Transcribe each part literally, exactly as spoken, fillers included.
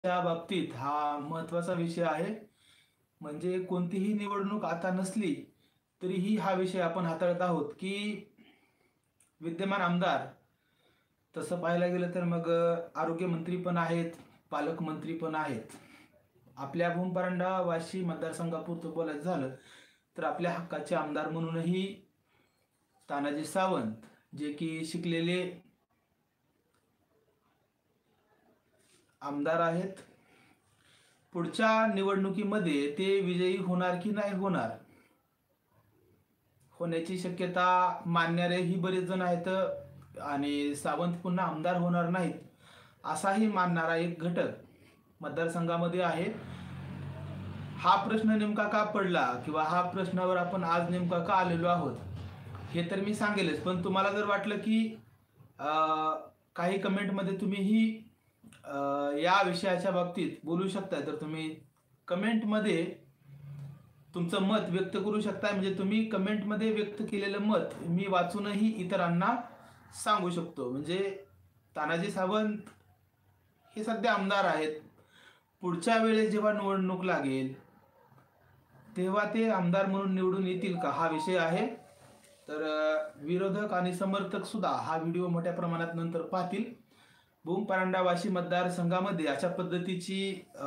त्या बाबतीत हा महत्त्वाचा विषय आहे. म्हणजे कोणतीही निवडणूक आता नसली, तरीही हा विषय आपण हाताळत आहोत, की विद्यमान आमदार तसं पाहायला गेलं तर मग अ, आरोग्यमंत्री पण आहेत, पालकमंत्री पण आहेत. आपल्या भूम परांडा वाशी मतदारसंघापुरतं बोलायचं झालं, तर आपल्या हक्काचे आमदार म्हणूनही तानाजी सावंत, जे की शिकलेले आमदार आहेत. पुढच्या निवडणुकीमध्ये ते विजयी होणार की नाही होणार, होण्याची शक्यता मानणारेही बरेच जण आहेत आणि सावंत पुन्हा आमदार होणार नाहीत, असाही मानणारा एक घटक मतदारसंघामध्ये आहे. हा प्रश्न नेमका का पडला किंवा हा प्रश्नावर आपण आज नेमका का आलेलो आहोत, हे तर मी सांगेलच. पण तुम्हाला जर वाटलं की अ, काही कमेंटमध्ये तुम्हीही अ, या विषयाच्या बाबतीत बोलू शकता, तर तुम्ही कमेंटमध्ये तुमचं मत व्यक्त करू शकता. म्हणजे तुम्ही कमेंटमध्ये व्यक्त केलेलं मत मी वाचूनही इतरांना सांगू शकतो. म्हणजे तानाजी सावंत हे सध्या आमदार आहेत. पुढच्या वेळेस जेव्हा निवडणूक लागेल, तेव्हा ते आमदार म्हणून निवडून येतील का, हा विषय आहे. तर अ, विरोधक आणि समर्थक सुद्धा हा व्हिडिओ मोठ्या प्रमाणात नंतर पाहतील. भूम परांडा वाशी मतदारसंघामध्ये अशा पद्धतीची अ,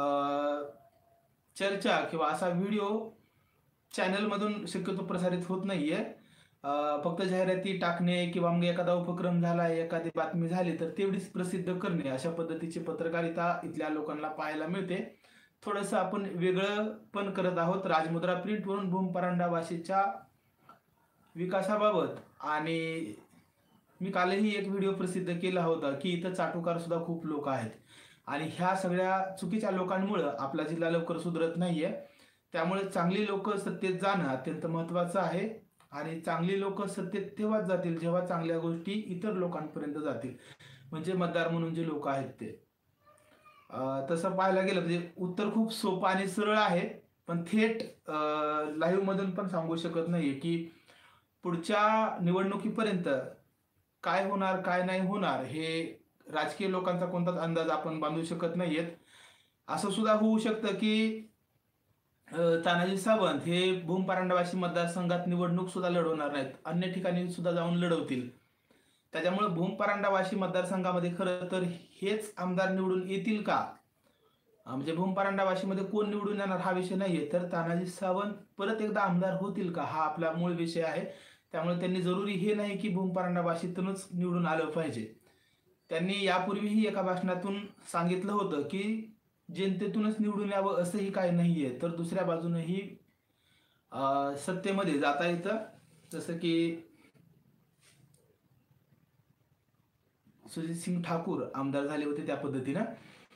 चर्चा किंवा असा व्हिडिओ चॅनलमधून शक्यतो प्रसारित होत नाहीये. अ, फक्त जाहिराती टाकणे किंवा मग एखादा उपक्रम झाला, एखादी बातमी झाली तर तेवढीच प्रसिद्ध करणे, अशा पद्धतीची पत्रकारिता इथल्या लोकांना पाहायला मिळते. थोडंसं आपण वेगळं पण करत आहोत. राजमुद्रा प्रिंटवरून भूम परांडा वाशीच्या विकासाबाबत आणि मी कालही एक व्हिडिओ प्रसिद्ध केला होता, की इथं चाटुकार सुद्धा खूप लोक आहेत आणि ह्या सगळ्या चुकीच्या लोकांमुळं आपला जिल्हा लवकर सुधरत नाहीये. त्यामुळे चांगली लोक सत्तेत जाणं अत्यंत महत्त्वाचं आहे आणि चांगली लोक सत्तेत तेव्हाच जातील जेव्हा चांगल्या गोष्टी इतर लोकांपर्यंत जातील. म्हणजे मतदार म्हणून जे लोक आहेत ते. अ, तसं पाहायला गेलं म्हणजे उत्तर खूप सोपं आणि सरळ आहे. पण थेट अ, लाईव्हमधून पण सांगू शकत नाहीये, की पुढच्या निवडणुकीपर्यंत काय होणार, काय नाही होणार, हे राजकीय लोकांचा कोणताच अंदाज आपण बांधू शकत नाहीयेत. असं सुद्धा होऊ शकतं, की अ, तानाजी सावंत हे भूम परांडावासी मतदारसंघात निवडणूक सुद्धा लढवणार नाहीत. अन्य ठिकाणी सुद्धा जाऊन लढवतील. त्याच्यामुळे भूम परांडावासी मतदारसंघामध्ये खरं तर हेच आमदार निवडून येतील का? अ, म्हणजे भूम परांडा वाशीमध्ये कोण निवडून येणार हा विषय नाहीये. तर तानाजी सावंत परत एकदा आमदार होतील का? हा आपला मूळ विषय आहे. त्यामुळे त्यांनी जरुरी हे नाही की भूम परांडा वाशीतूनच निवडून आलं पाहिजे. त्यांनी यापूर्वीही एका भाषणातून सांगितलं होतं, की जनतेतूनच निवडून यावं असंही काही नाहीये. तर दुसऱ्या बाजूनही अ, सत्तेमध्ये जाता येतं. जसं की सुजितसिंग ठाकूर आमदार झाले होते त्या पद्धतीनं.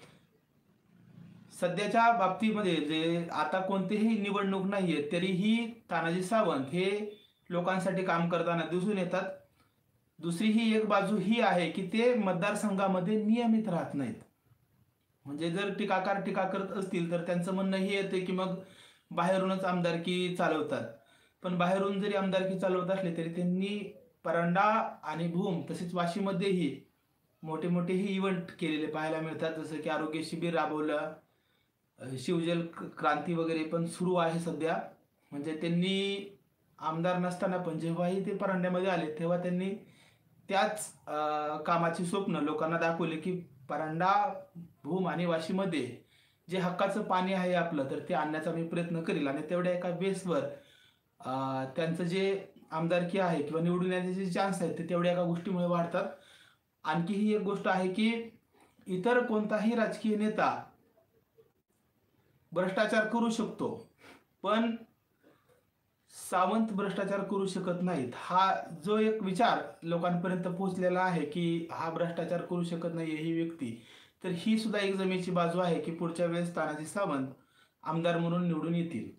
सध्याच्या बाबतीमध्ये जे आता कोणतीही निवडणूक नाहीये, तरीही तानाजी सावंत हे लोकांसाठी काम करताना दिसून येतात. दुसरी ही एक बाजू ही आहे, की ते मतदारसंघामध्ये नियमित राहत नाहीत. म्हणजे जर टीकाकार टीका करत असतील, तर त्यांचं म्हणणं हे येतं, की मग बाहेरूनच आमदारकी चालवतात. पण बाहेरून जरी आमदारकी चालवत असले, तरी त्यांनी परांडा आणि भूम तसेच वाशीमध्येही मोठे-मोठेही इव्हेंट केलेले पाहायला मिळतात. जसं की आरोग्य शिबिर राबवलं, अ, शिवजल क क्रांती वगैरे पण सुरू आहे सध्या. म्हणजे त्यांनी आमदार नसताना पण जेव्हाही ते परांड्यामध्ये आले, तेव्हा त्यांनी त्याच अ, कामाची स्वप्न लोकांना दाखवले, की परांडा, भूम आणि वाशीमध्ये जे हक्काचं पाणी आहे आपलं, तर ते आणण्याचा मी प्रयत्न करील आणि तेवढ्या एका बेसवर अ, त्यांचं जे आमदारकी आहे किंवा निवडून येण्याचे जे चान्स आहेत, ते तेवढ्या एका गोष्टीमुळे वाढतात. आणखी ही एक गोष्ट आहे, की इतर कोणताही राजकीय नेता भ्रष्टाचार करू शकतो. पण सावंत भ्रष्टाचार करू शकत नाहीत. हा जो एक विचार लोकांपर्यंत पोहोचलेला आहे, की हा भ्रष्टाचार करू शकत नाहीये ही व्यक्ती. तर ही सुद्धा एक जमेची बाजू आहे, की पुढच्या वेळेस तानाजी सावंत आमदार म्हणून निवडून येतील.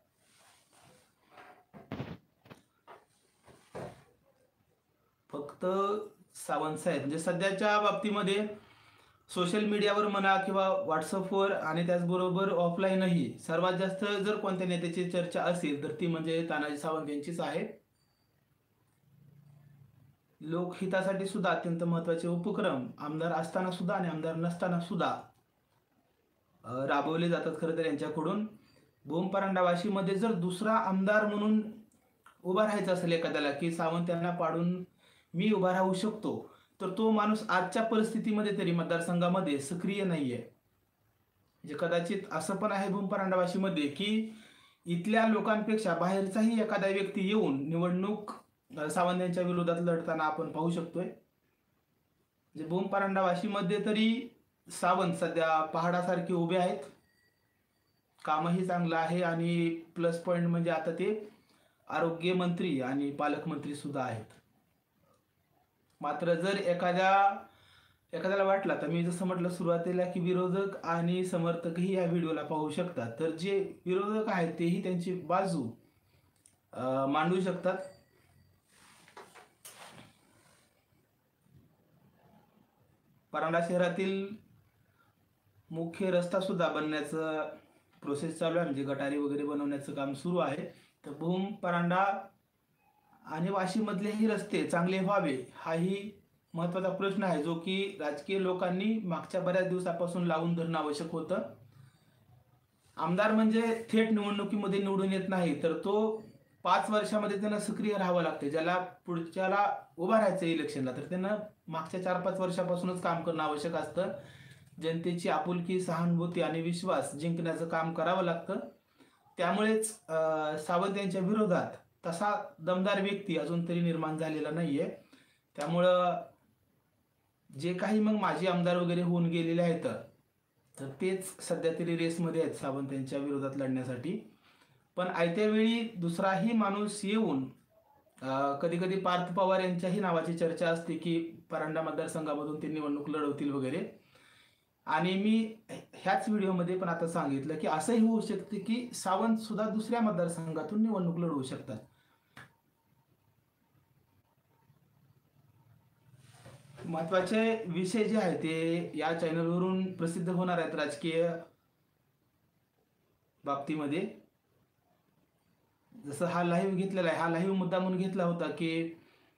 फक्त सावंत साहेब म्हणजे सध्याच्या बाबतीमध्ये सोशल मीडियावर म्हणा किंवा WhatsAppवर आणि त्याचबरोबर ऑफलाईनही सर्वात जास्त जर कोणत्या नेत्याची चर्चा असेल, तर ती म्हणजे तानाजी सावंत यांचीच आहे. लोकहितासाठी सुद्धा अत्यंत महत्त्वाचे उपक्रम आमदार असताना सुद्धा आणि आमदार नसताना सुद्धा राबवले जातात खरं तर यांच्याकडून. भूम परांडा वाशीमध्ये जर दुसरा आमदार म्हणून उभा राहायचं असेल एखाद्याला, की सावंत यांना पाडून मी उभा राहू शकतो, तर तो माणूस आजच्या परिस्थितीमध्ये तरी मतदारसंघामध्ये सक्रिय नाहीये. म्हणजे कदाचित असं पण आहे भूम परांडा वाशीमध्ये, की इथल्या लोकांपेक्षा बाहेरचाही एखादा व्यक्ती येऊन निवडणूक सावंत यांच्या विरोधात लढताना आपण पाहू शकतोय. म्हणजे भूम परांडा वाशीमध्ये तरी सावंत सध्या पहाडासारखे उभे आहेत. कामही चांगलं आहे आणि प्लस पॉइंट म्हणजे आता ते आरोग्य मंत्री आणि पालकमंत्री सुद्धा आहेत. मात्र जर एखाद्या एखाद्याला वाटला, तर मी जसं म्हटलं सुरुवातीला, की विरोधक आणि समर्थकही या व्हिडिओला पाहू शकतात, तर जे विरोधक आहेत तेही त्यांची बाजू मांडू शकतात. परांडा शहरातील मुख्य रस्ता सुद्धा बनण्याचं प्रोसेस चालू आहे, म्हणजे गटारी वगैरे बनवण्याचं काम सुरू आहे. तर भूम परांडा आणि वाशीमधलेही रस्ते चांगले व्हावे हाही महत्त्वाचा प्रश्न आहे, जो की राजकीय लोकांनी मागच्या बऱ्याच दिवसापासून लावून धरणं आवश्यक होतं. आमदार म्हणजे थेट निवडणुकीमध्ये निवडून येत नाही, तर तो पाच वर्षामध्ये त्यांना सक्रिय राहावं लागते. ज्याला पुढच्याला उभा राहायचं इलेक्शनला, तर त्यांना मागच्या चार पाच वर्षापासूनच काम करणं आवश्यक असतं. जनतेची आपुलकी, सहानुभूती आणि विश्वास जिंकण्याचं काम करावं लागतं. त्यामुळेच सावंत यांच्या विरोधात तसा दमदार व्यक्ती अजून तरी निर्माण झालेला नाहीये. त्यामुळं जे काही मग माजी आमदार वगैरे होऊन गेलेले आहेत, तर तेच सध्या तरी रेसमध्ये आहेत सावंत यांच्या विरोधात लढण्यासाठी. पण आयत्या वेळी दुसराही माणूस येऊन कधी कधी पार्थ पवार यांच्याही नावाची चर्चा असते, की परांडा मतदारसंघामधून ते निवडणूक लढवतील वगैरे. आणि मी ह्याच व्हिडिओमध्ये पण आता सांगितलं, की असंही होऊ शकते की सावंत सुद्धा दुसऱ्या मतदारसंघातून निवडणूक लढवू शकतात. महत्वाचे विषय जे आहेत ते या चॅनलवरून प्रसिद्ध होणार आहेत राजकीय बाबतीमध्ये. जसं हा लाईव्ह घेतलेला आहे, हा लाईव्ह मुद्दा म्हणून घेतला होता की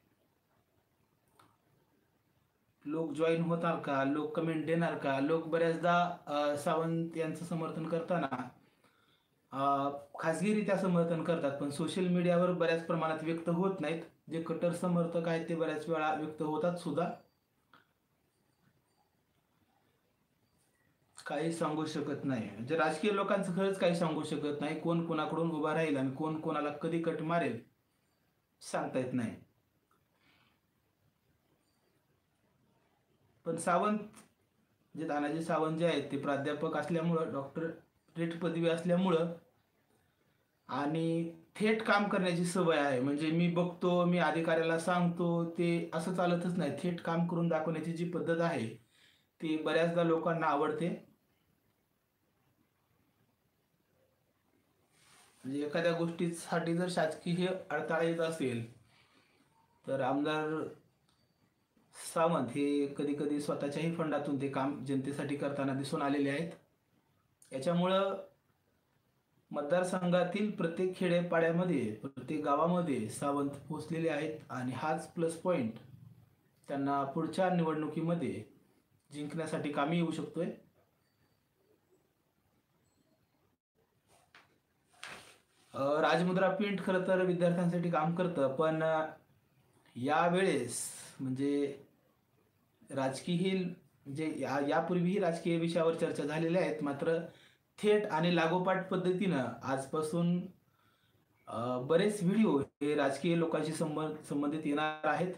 लोक जॉईन होणार का, लोक कमेंट देणार का. लोक बऱ्याचदा सावंत यांचं समर्थन करताना खाजगीरित्या समर्थन करतात, पण सोशल मीडियावर बऱ्याच प्रमाणात व्यक्त होत नाहीत. जे कट्टर समर्थक आहेत ते बऱ्याच वेळा व्यक्त होतात सुद्धा. काही सांगू शकत नाही, म्हणजे राजकीय लोकांचं खरंच काही सांगू शकत नाही. कोण कोणाकडून उभा राहील आणि कोण कोणाला कधी कट मारेल सांगता येत नाही. पण सावंत जे तानाजी सावंत जे आहेत ते प्राध्यापक असल्यामुळं, डॉक्टरेट पदवी असल्यामुळं आणि थेट काम करण्याची सवय आहे. म्हणजे मी बघतो, मी अधिकाऱ्याला सांगतो, ते असं चालतच नाही. थेट काम करून दाखवण्याची जी पद्धत आहे ती बऱ्याचदा लोकांना आवडते. म्हणजे एखाद्या गोष्टीसाठी जर शासकीय अडथळा येत असेल, तर आमदार सावंत हे कधी कधी स्वतःच्याही फंडातून ते काम जनतेसाठी करताना दिसून आलेले आहेत. याच्यामुळं मतदारसंघातील प्रत्येक खेडेपाड्यामध्ये, प्रत्येक गावामध्ये सावंत पोहोचलेले आहेत आणि हाच प्लस पॉइंट त्यांना पुढच्या निवडणुकीमध्ये जिंकण्यासाठी कामी येऊ शकतोय. राजमुद्रा प्रिंट खरं तर विद्यार्थ्यांसाठी काम करतं, पण यावेळेस म्हणजे राजकीय म्हणजे या यापूर्वीही राजकीय विषयावर चर्चा झालेल्या आहेत. मात्र थेट आणि लागोपाठ पद्धतीनं आजपासून बरेच व्हिडिओ हे राजकीय लोकांशी संबंध संबंधित येणार आहेत.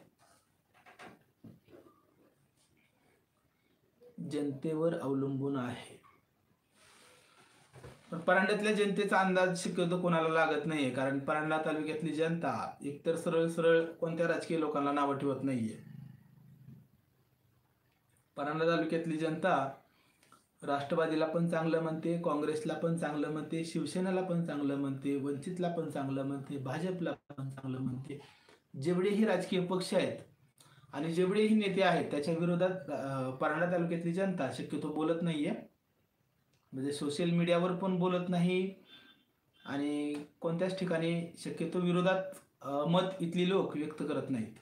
जनतेवर अवलंबून आहे. पण परांड्यातल्या जनतेचा अंदाज शक्यतो कोणाला लागत नाहीये, कारण परांडा तालुक्यातली जनता एकतर सरळ सरळ कोणत्या राजकीय लोकांना नावं ठेवत नाहीये. परांडा तालुक्यातली जनता राष्ट्रवादीला पण चांगलं म्हणते, काँग्रेसला पण चांगलं म्हणते, शिवसेनेला पण चांगलं म्हणते, वंचितला पण चांगलं म्हणते, भाजपला पण चांगलं म्हणते. जेवढेही राजकीय पक्ष आहेत आणि जेवढेही नेते आहेत त्याच्या विरोधात परांडा तालुक्यातली जनता शक्यतो बोलत नाहीये. म्हणजे सोशल मीडियावर पण बोलत नाही आणि कोणत्याच ठिकाणी शक्यतो विरोधात मत इथली लोक व्यक्त करत नाहीत.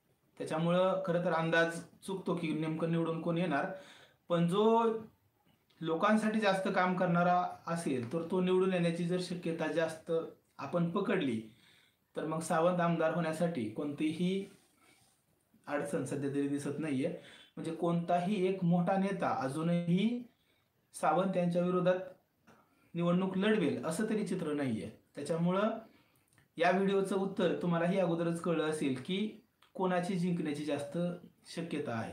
त्याच्यामुळं खरं तर अंदाज चुकतो की नेमकं निवडून कोण येणार. पण जो लोकांसाठी जास्त काम करणारा असेल तर तो निवडून येण्याची जर शक्यता जास्त आपण पकडली तर मग सावंत आमदार होण्यासाठी कोणतीही अडचण सध्या तरी दिसत नाहीये. म्हणजे कोणताही एक मोठा नेता अजूनही सावंत यांच्या विरोधात निवडणूक लढवेल असं तरी चित्र नाहीये. त्याच्यामुळं या व्हिडिओचं उत्तर तुम्हालाही अगोदरच कळलं असेल की कोणाची जिंकण्याची जास्त शक्यता आहे.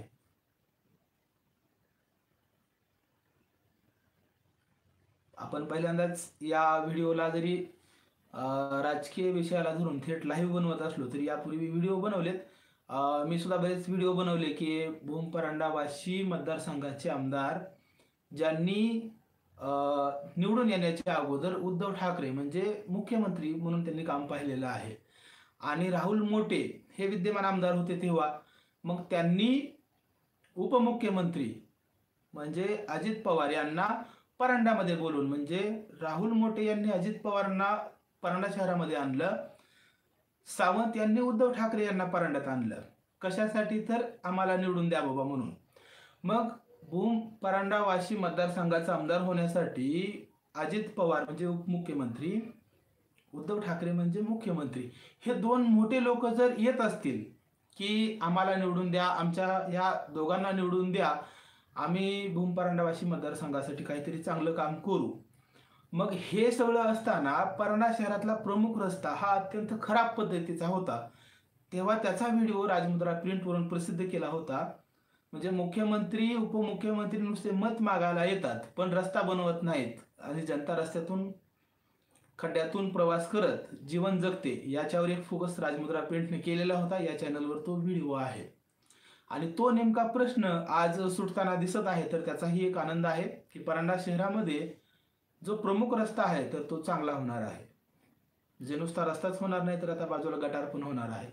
आपण पहिल्यांदाच या व्हिडिओला जरी राजकीय विषयाला धरून थेट लाईव्ह बनवत असलो तरी यापूर्वी व्हिडिओ बनवलेत. मी सुद्धा बरेच व्हिडिओ बनवले की भूम परांडा वाशी मतदारसंघाचे आमदार ज्यांनी निवडून येण्याच्या अगोदर उद्धव ठाकरे म्हणजे मुख्यमंत्री म्हणून त्यांनी काम पाहिलेलं आहे आणि राहुल मोटे हे विद्यमान आमदार होते तेव्हा मग त्यांनी उपमुख्यमंत्री म्हणजे अजित पवार यांना परांडामध्ये बोलून म्हणजे राहुल मोटे यांनी अजित पवारांना परांडा शहरामध्ये आणलं, सावंत यांनी उद्धव ठाकरे यांना परांड्यात आणलं. कशासाठी? तर आम्हाला निवडून द्या बाबा म्हणून. मग भूम परांडा वाशी मतदारसंघाचा आमदार होण्यासाठी अजित पवार म्हणजे उपमुख्यमंत्री, उद्धव ठाकरे म्हणजे मुख्यमंत्री हे दोन मोठे लोक जर येत असतील की आम्हाला निवडून द्या, आमच्या ह्या दोघांना निवडून द्या, आम्ही भूम परांडा वाशी मतदारसंघासाठी काहीतरी चांगलं काम करू. मग हे सगळं असताना परांडा शहरातला प्रमुख रस्ता हा अत्यंत खराब पद्धतीचा होता. तेव्हा त्याचा व्हिडिओ राजमुद्रा प्रिंटवरून प्रसिद्ध केला होता. म्हणजे मुख्यमंत्री उपमुख्यमंत्री नुसते मत मागायला येतात पण रस्ता बनवत नाहीत आणि जनता रस्त्यातून खड्ड्यातून प्रवास करत जीवन जगते याच्यावर एक फोकस राजमुद्रा प्रिंटने केलेला होता. या चॅनलवर तो व्हिडिओ आहे आणि तो नेमका प्रश्न आज सुटताना दिसत आहे. तर त्याचाही एक आनंद आहे की परांडा शहरामध्ये जो प्रमुख रस्ता आहे तर तो चांगला होणार आहे. जे नुसता रस्ताच होणार नाही तर आता बाजूला गटार पण होणार आहे.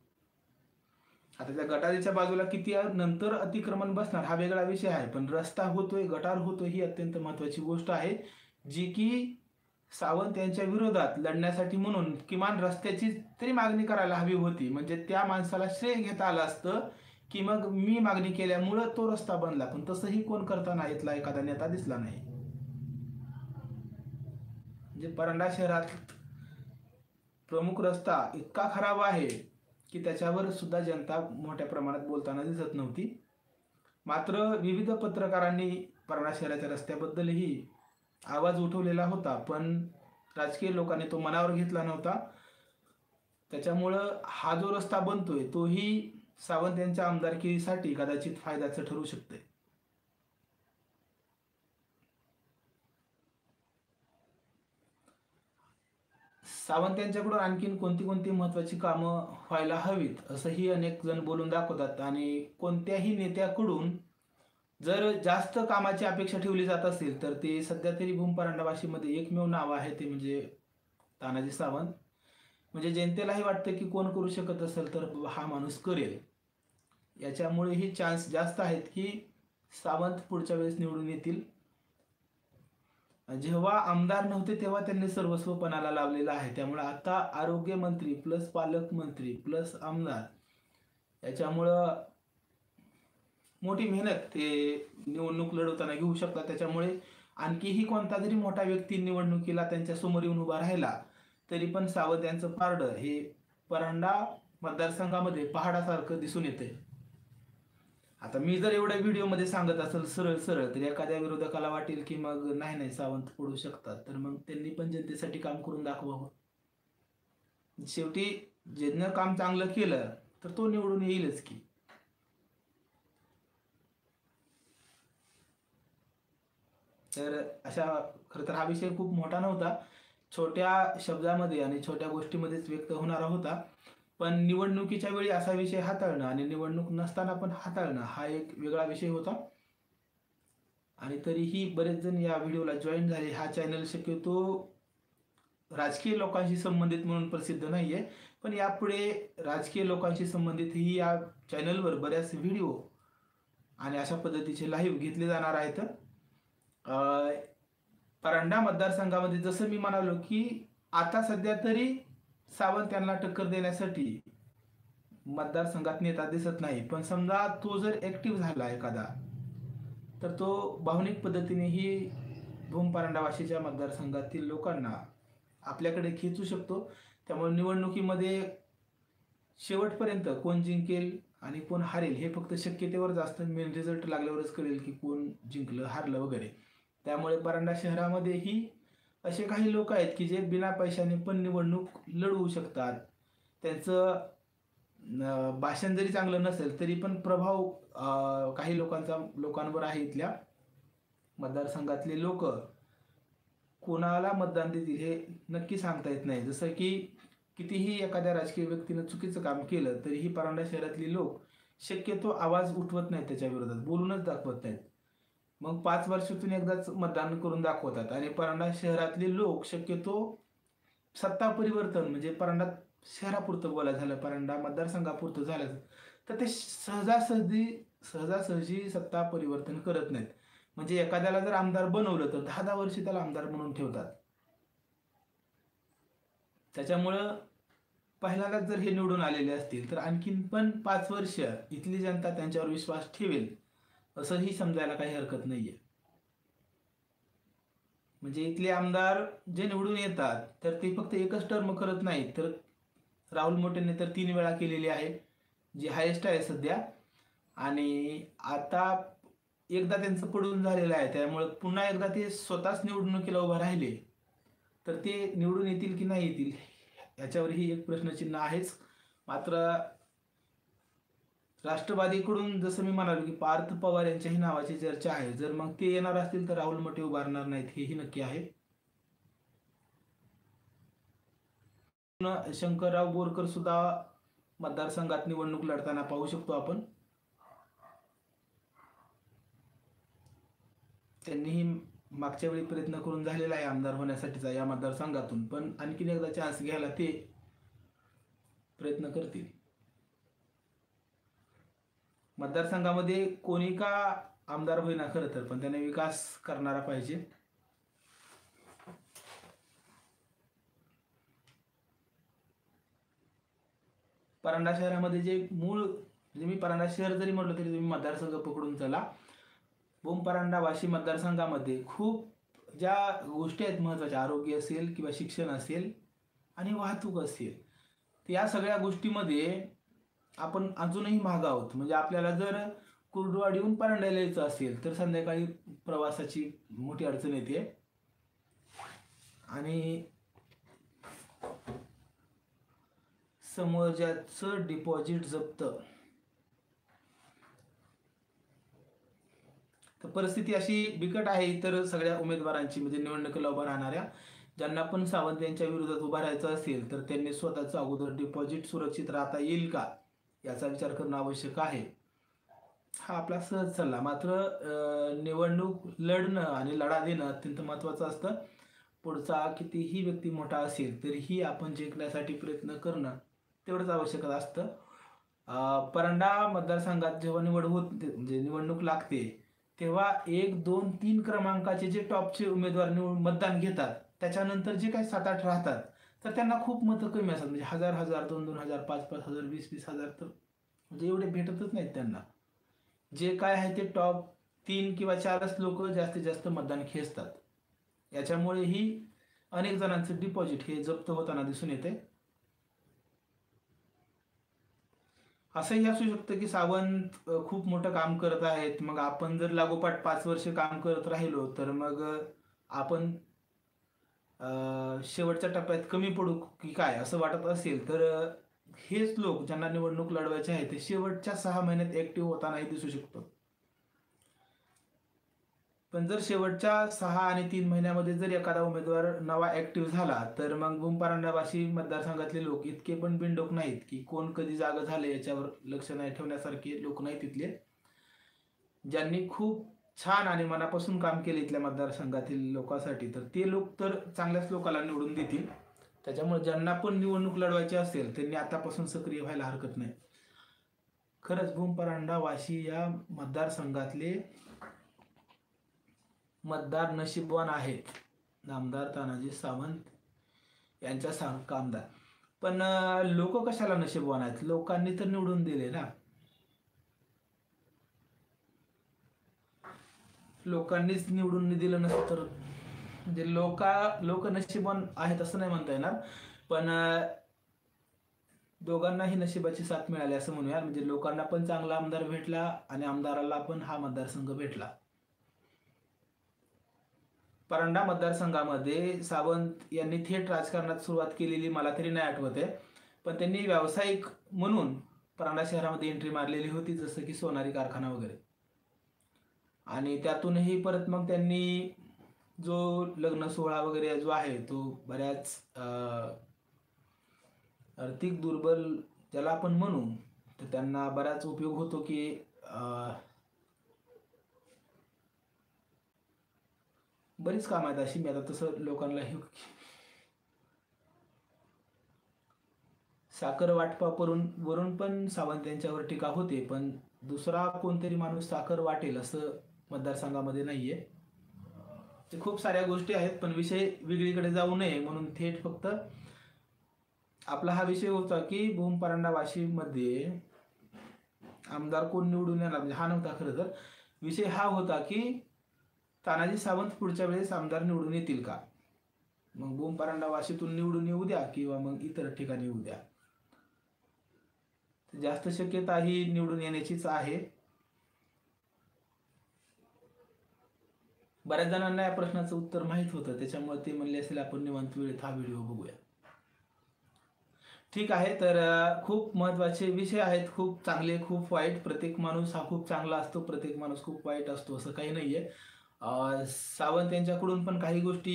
आता त्या गटारीच्या बाजूला किती नंतर अतिक्रमण बसणार हा वेगळा विषय आहे, पण रस्ता होतोय, गटार होतोय ही अत्यंत महत्त्वाची गोष्ट आहे जी की सावंत यांच्या विरोधात लढण्यासाठी म्हणून किमान रस्त्याची तरी मागणी करायला हवी होती. म्हणजे त्या माणसाला श्रेय घेता आलं असतं की मग मी मागणी केल्यामुळं तो रस्ता बनला, पण तसंही कोण करताना इथला एखादा नेता दिसला नाही. म्हणजे परांडा शहरात प्रमुख रस्ता इतका खराब आहे की त्याच्यावर सुद्धा जनता मोठ्या प्रमाणात बोलताना दिसत नव्हती. मात्र विविध पत्रकारांनी परांडा शहराच्या रस्त्याबद्दलही आवाज उठवलेला होता पण राजकीय लोकांनी तो मनावर घेतला नव्हता. त्याच्यामुळं हा जो रस्ता बनतोय तोही सावंत यांच्या आमदारकीसाठी कदाचित फायद्याचं ठरू शकते. सावंत यांच्याकडून आणखीन कोणती कोणती महत्त्वाची कामं व्हायला हवीत असंही अनेक जण बोलून दाखवतात आणि कोणत्याही नेत्याकडून जर जास्त कामाची अपेक्षा ठेवली जात असेल तर ते सध्या तरी भूम परांडा वाशीमध्ये एकमेव नाव आहे ते म्हणजे तानाजी सावंत. म्हणजे जनतेलाही वाटतं की कोण करू शकत असेल तर हा माणूस करेल. याच्यामुळे ही चान्स जास्त आहेत की सावंत पुढच्या वेळेस निवडून येतील. जेव्हा आमदार नव्हते तेव्हा त्यांनी सर्वस्व पणाला लावलेलं आहे. त्यामुळे आता आरोग्य मंत्री प्लस पालकमंत्री प्लस आमदार याच्यामुळं मोठी मेहनत ते निवडणूक लढवताना घेऊ शकतात. त्याच्यामुळे आणखीही कोणता जरी मोठा व्यक्ती निवडणुकीला त्यांच्या समोर येऊन उभा राहिला तरी पण सावंत यांचं पारडं हे परांडा मतदारसंघामध्ये पहाडासारखं दिसून येते. आता मी जर एवढ्या व्हिडिओमध्ये सांगत असेल सरळ सरळ तर एखाद्या विरोधकाला वाटेल की मग नाही नाही सावंत पडू शकतात, तर मग त्यांनी पण जनतेसाठी काम करून दाखवावं. शेवटी ज्यानं काम चांगलं केलं तर तो निवडून येईलच की. तर अशा खरं तर हा विषय खूप मोठा नव्हता, छोट्या शब्दामध्ये आणि छोट्या गोष्टीमध्येच व्यक्त होणारा होता. पण निवडणुकीच्या वेळी असा विषय हाताळणं आणि निवडणूक नसताना पण हाताळणं हा एक वेगळा विषय होता. आणि तरीही बरेच जण या व्हिडिओला जॉईन झाले. हा चॅनल शक्यतो राजकीय लोकांशी संबंधित म्हणून प्रसिद्ध नाही आहे, पण यापुढे राजकीय लोकांशी संबंधित ही या चॅनलवर बऱ्याच व्हिडिओ आणि अशा पद्धतीचे लाईव्ह घेतले जाणार आहेत. परांडा मतदारसंघामध्ये जसं मी म्हणालो की आता सध्या तरी सावंत यांना टक्कर देण्यासाठी मतदारसंघात नेता दिसत नाही, पण समजा तो जर ऍक्टिव्ह झाला एखादा तर तो भावनिक पद्धतीनेही भूम परांडा वाशीच्या मतदारसंघातील लोकांना आपल्याकडे खेचू शकतो. त्यामुळे निवडणुकीमध्ये शेवटपर्यंत कोण जिंकेल आणि कोण हारेल हे फक्त शक्यतेवरच असतं. मेन रिझल्ट लागल्यावरच कळेल की कोण जिंकलं हारलं वगैरे. त्यामुळे परांडा शहरामध्येही असे काही लोक आहेत की जे बिना पैशाने पण निवडणूक लढवू शकतात. त्यांचं भाषण जरी चांगलं नसेल तरी पण प्रभाव काही लोकांचा लोकांवर आहे. इथल्या मतदारसंघातले लोक कोणाला मतदान देतील हे नक्की सांगता येत नाही. जसं की कितीही एखाद्या राजकीय व्यक्तीनं चुकीचं काम केलं तरीही परांडा शहरातली लोक शक्यतो आवाज उठवत नाहीत, त्याच्या विरोधात बोलूनच दाखवत नाहीत. मग पाच वर्षातून एकदाच मतदान करून दाखवतात. आणि परांडा शहरातले लोक शक्यतो सत्ता परिवर्तन म्हणजे परांडा शहरापुरतं बोलायचं झालं, परांडा मतदारसंघापुरतं झालं तर ते सहजासहजी सहजासहजी सत्ता परिवर्तन करत नाहीत. म्हणजे एखाद्याला जर आमदार बनवलं तर दहा दहा वर्ष त्याला आमदार म्हणून ठेवतात. त्याच्यामुळं पहिल्यांदाच जर हे निवडून आलेले असतील तर आणखीन पण पाच वर्ष इथली जनता त्यांच्यावर विश्वास ठेवेल असंही समजायला काही हरकत नाहीये. म्हणजे इथले आमदार जे निवडून येतात तर ते फक्त एकच टर्म करत नाहीत, तर राहुल मोटेंनी तर तीन वेळा केलेली आहे, जी हायेस्ट आहे सध्या. आणि आता एकदा त्यांचं पडून झालेलं आहे, त्यामुळे पुन्हा एकदा ते स्वतःच निवडणुकीला उभं राहिले तर ते निवडून येतील की नाही येतील याच्यावरही एक प्रश्नचिन्ह आहेच. मात्र राष्ट्रवादीकडून जसं मी म्हणालो की पार्थ पवार यांच्याही नावाची चर्चा आहे. जर मग ते येणार असतील तर राहुल मोटे उभारणार नाहीत हेही नक्की आहे. शंकरराव बोरकर सुद्धा मतदारसंघात निवडणूक लढताना पाहू शकतो आपण. त्यांनीही मागच्या वेळी प्रयत्न करून झालेला आहे आमदार होण्यासाठीचा या मतदारसंघातून, पण आणखीन एकदा चान्स घ्यायला ते प्रयत्न करतील. मतदारसंघामध्ये कोणी का आमदार होईना खरं तर, पण त्याने विकास करणारा पाहिजे. परांडा शहरामध्ये जे मूळ म्हणजे मी परांडा शहर जरी म्हटलं तरी तुम्ही मतदारसंघ पकडून चला, भूम परांडा वाशी मतदारसंघामध्ये खूप ज्या गोष्टी आहेत महत्त्वाच्या, आरोग्य असेल किंवा शिक्षण असेल आणि वाहतूक असेल, या सगळ्या गोष्टीमध्ये आपण अजूनही मागे आहोत. म्हणजे आपल्याला जर कुर्डुवाडीहून परांड्याला यायचं असेल तर संध्याकाळी प्रवासाची मोठी अडचण येते. आणि समाजाचं डिपॉझिट जप्त, तर परिस्थिती अशी बिकट आहे इतर सगळ्या उमेदवारांची. म्हणजे निवडणुकीला उभा राहणाऱ्या ज्यांना पण सावंत यांच्या विरोधात उभा राहायचं असेल तर त्यांनी स्वतःचं अगोदर डिपॉझिट सुरक्षित राहता येईल का याचा विचार करणं आवश्यक आहे. हा आपला सहज सल्ला. मात्र निवडणूक लढणं आणि लढा देणं अत्यंत महत्त्वाचं असतं. पुढचा कितीही व्यक्ती मोठा असेल तरीही आपण जिंकण्यासाठी प्रयत्न करणं तेवढंच आवश्यक असतं. परांडा मतदारसंघात जेव्हा निवड होत म्हणजे निवडणूक लागते तेव्हा एक दोन तीन क्रमांकाचे जे टॉपचे उमेदवार निवड मतदान घेतात त्याच्यानंतर जे काही सात आठ राहतात तर त्यांना खूप मतं कमी असतात. म्हणजे हजार हजार दोन दोन हजार पाच पाच हजार वीस वीस हजार तर म्हणजे एवढे भेटतच नाहीत त्यांना. जे काय आहे ते टॉप तीन किंवा चारच लोक जास्तीत जास्त मतदान खेचतात. याच्यामुळेही अनेक जणांचं डिपॉझिट हे जप्त होताना दिसून येते. असंही असू शकतं की सावंत खूप मोठं काम करत आहेत, मग आपण जर लागोपाठ पाच वर्ष काम करत राहिलो तर मग आपण शेवटच्या टप्प्यात कमी पडू की काय असं वाटत असेल तर हेच लोक ज्यांना निवडणूक लढवायचे आहे ते शेवटच्या सहा महिन्यात ऍक्टिव्ह होतानाही दिसू शकतो. पण जर शेवटच्या सहा आणि तीन महिन्यामध्ये जर एखादा उमेदवार नवा ऍक्टिव्ह झाला तर मग भूम परांडा वाशी मतदारसंघातले लोक इतके पण बिनडोक नाहीत की कोण कधी जागा झाले याच्यावर लक्ष नाही ठेवण्यासारखे लोक नाहीत तिथले. ज्यांनी खूप छान आणि मनापासून काम केले इथल्या मतदारसंघातील लोकांसाठी तर ते लोक तर चांगल्याच लोकांना निवडून देतील. त्याच्यामुळे ज्यांना पण निवडणूक लढवायची असेल त्यांनी आतापासून सक्रिय व्हायला हरकत नाही. खरंच भूम परांडा वाशी या मतदारसंघातले मतदार नशीबवान आहेत. आमदार तानाजी सावंत यांच्या सारखा आमदार. पण लोक कशाला नशीबवान आहेत? लोकांनी तर निवडून दिले ना. लोकांनीच निवडून दिलं नसतं तर म्हणजे लोका लोक नशिबान आहेत असं नाही म्हणता येणार, पण दोघांनाही नशिबाची साथ मिळाली असं म्हणूया. म्हणजे लोकांना पण चांगला आमदार भेटला आणि आमदाराला पण हा मतदारसंघ भेटला. परांडा मतदारसंघामध्ये सावंत यांनी थेट राजकारणात सुरुवात केलेली मला तरी नाही आठवत आहे, पण त्यांनी व्यावसायिक म्हणून परांडा शहरामध्ये एंट्री मारलेली होती, जसं की सोनारी कारखाना वगैरे. आणि त्यातूनही परत मग त्यांनी जो लग्न सोहळा वगैरे जो आहे तो बऱ्याच आर्थिक दुर्बल ज्याला आपण म्हणू, तर त्यांना बराच उपयोग होतो की बरीच काम आहेत अशी. मी आता तसं लोकांना हे साखर वाटपावरून वरून पण सावंत यांच्यावर टीका होते, पण दुसरा कोणतरी माणूस साखर वाटेल असं मतदारसंघामध्ये नाहीये. ते खूप साऱ्या गोष्टी आहेत, पण विषय वेगळीकडे जाऊ नये म्हणून थेट फक्त आपला हा विषय होता की भूम परांडा वाशिममध्ये आमदार कोण निवडून येणार, म्हणजे हा नव्हता खरं तर. विषय हा होता की तानाजी सावंत पुढच्या वेळेस आमदार निवडून येतील का. मग भूम परांडा वाशीतून निवडून येऊ द्या किंवा मग इतर ठिकाणी येऊ द्या, जास्त शक्यता ही निवडून येण्याचीच आहे. बऱ्याच जणांना या प्रश्नाचं उत्तर माहीत होतं, त्याच्यामुळे ते म्हणले असेल आपण निवांत वेळेत हा व्हिडिओ बघूया. ठीक आहे, तर खूप महत्त्वाचे विषय आहेत, खूप चांगले खूप वाईट. प्रत्येक माणूस हा खूप चांगला असतो, प्रत्येक माणूस खूप वाईट असतो असं काही नाहीये. सावंत यांच्याकडून पण काही गोष्टी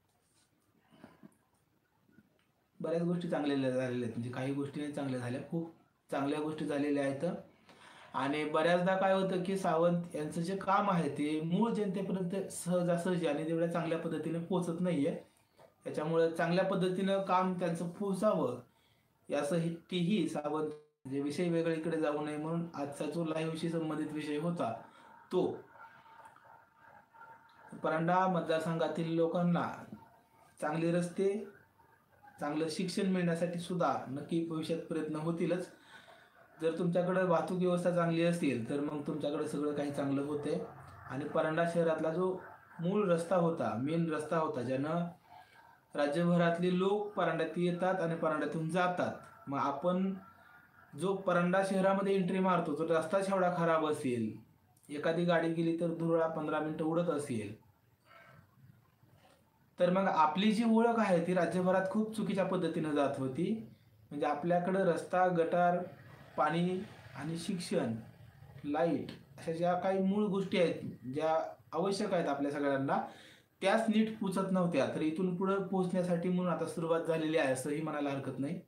बऱ्याच गोष्टी चांगल्या झालेल्या आहेत, म्हणजे काही गोष्टी नाही चांगल्या झाल्या, खूप चांगल्या गोष्टी झालेल्या आहेत. आणि बऱ्याचदा काय होतं की सावंत यांचं जे काम आहे ते मूळ जनतेपर्यंत सहजासहजी आणि तेवढ्या चांगल्या पद्धतीने पोहोचत नाहीये. त्याच्यामुळे चांगल्या पद्धतीनं काम त्यांचं पोहोचावं यासाठीही सावंत जे विषय वेगळीकडे जाऊ नये म्हणून आजचा जो लाईव्हशी संबंधित विषय होता तो परांडा मतदारसंघातील लोकांना चांगले रस्ते, चांगलं शिक्षण मिळण्यासाठी सुद्धा नक्की भविष्यात प्रयत्न होतीलच. जर तुमच्याकडे वाहतूक व्यवस्था चांगली असेल तर मग तुमच्याकडे सगळं काही चांगलं होते. आणि परांडा शहरातला जो मूळ रस्ता होता, मेन रस्ता होता, ज्यानं राज्यभरातले लोक परांड्यात येतात आणि परांड्यातून जातात. मग आपण जो परांडा शहरामध्ये एंट्री मारतो तो रस्ताच एवढा खराब असेल, एखादी गाडी गेली तर धुरळा पंधरा मिनिटं उडत असेल, तर मग आपली जी ओळख आहे ती राज्यभरात खूप चुकीच्या पद्धतीने जात होती. म्हणजे आपल्याकडं रस्ता, गटार, पाणी आणि शिक्षण, लाईट अशा ज्या काही मूळ गोष्टी आहेत ज्या आवश्यक आहेत आपल्या सगळ्यांना, त्याच नीट पोचत नव्हत्या. तर इथून पुढे पोहोचण्यासाठी म्हणून आता सुरुवात झालेली आहे असंही म्हणायला हरकत नाही.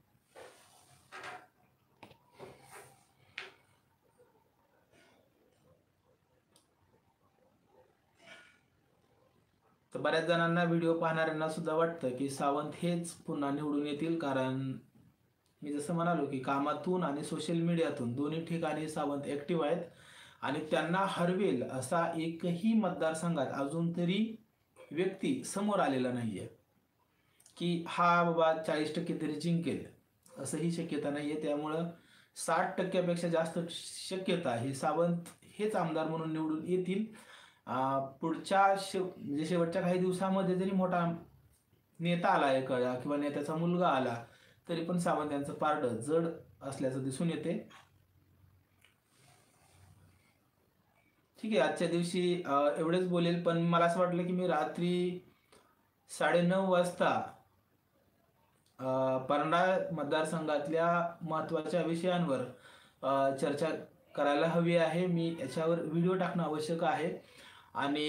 तर बऱ्याच जणांना, व्हिडिओ पाहणाऱ्यांना सुद्धा वाटतं की सावंत हेच पुन्हा निवडून येतील, कारण मी जसं म्हणालो की कामातून आणि सोशल मीडियातून दोन्ही ठिकाणी सावंत ॲक्टिव्ह आहेत आणि त्यांना हरवेल असा एकही मतदारसंघात अजून तरी व्यक्ती समोर आलेला नाहीये की हा बाबा चाळीस टक्के तरी जिंकेल, असंही शक्यता नाहीये. त्यामुळं साठ टक्क्यापेक्षा जास्त शक्यता ही सावंत हेच आमदार म्हणून निवडून येतील. पुढच्या शे म्हणजे शेवटच्या काही दिवसामध्ये जरी मोठा नेता आला एखादा किंवा नेत्याचा मुलगा आला तरी पण सावंत यांचं पारडं जड असल्याचं दिसून येते. ठीक आहे, आजच्या दिवशी एवढेच बोलेल, पण मला असं वाटलं की मी रात्री साडेनऊ वाजता परांडा मतदारसंघातल्या महत्त्वाच्या विषयांवर चर्चा करायला हवी आहे. मी याच्यावर व्हिडिओ टाकणं आवश्यक आहे आणि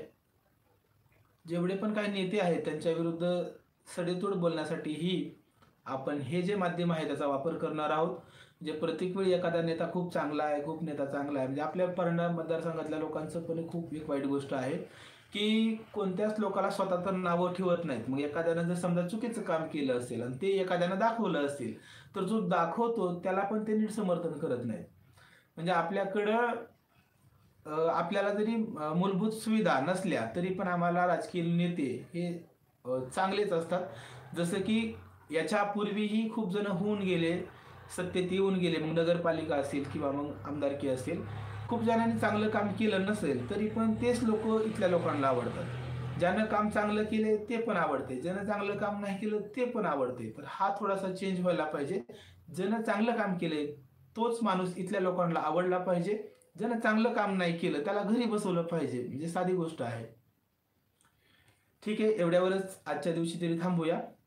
जेवढे पण काही नेते आहेत त्यांच्या विरुद्ध सडेतोड बोलण्यासाठीही आपण हे जे माध्यम आहे त्याचा वापर करणार आहोत. जे प्रत्येक वेळी एखादा नेता खूप चांगला आहे, खूप नेता चांगला आहे, म्हणजे आपल्या परांडा मतदारसंघातल्या लोकांचं पण खूप एक वाईट गोष्ट आहे की कोणत्याच लोकाला स्वतः तर नावं ठेवत नाहीत. मग एखाद्यानं जर समजा चुकीचं काम केलं असेल आणि ते एखाद्यानं दाखवलं असेल तर जो दाखवतो त्याला पण ते नीट समर्थन करत नाहीत. म्हणजे आपल्याकडं आपल्याला जरी मूलभूत सुविधा नसल्या तरी पण आम्हाला राजकीय नेते हे चांगलेच असतात. जसं की याच्यापूर्वीही खूप जण होऊन गेले, सत्तेत येऊन गेले, मग नगरपालिका असेल किंवा मग आमदारकी असेल, खूप जणांनी चांगलं काम केलं नसेल तरी पण तेच लोक इथल्या लोकांना आवडतात. ज्यानं काम चांगलं केले ते पण आवडते, ज्यानं चांगलं काम नाही केलं ते पण आवडते. तर हा थोडासा चेंज व्हायला पाहिजे. ज्यानं चांगलं काम केले तोच माणूस इथल्या लोकांना आवडला पाहिजे. ज्यानं चांगलं काम नाही केलं त्याला घरी बसवलं पाहिजे. म्हणजे साधी गोष्ट आहे. ठीक आहे, एवढ्यावरच आजच्या दिवशी तरी थांबूया.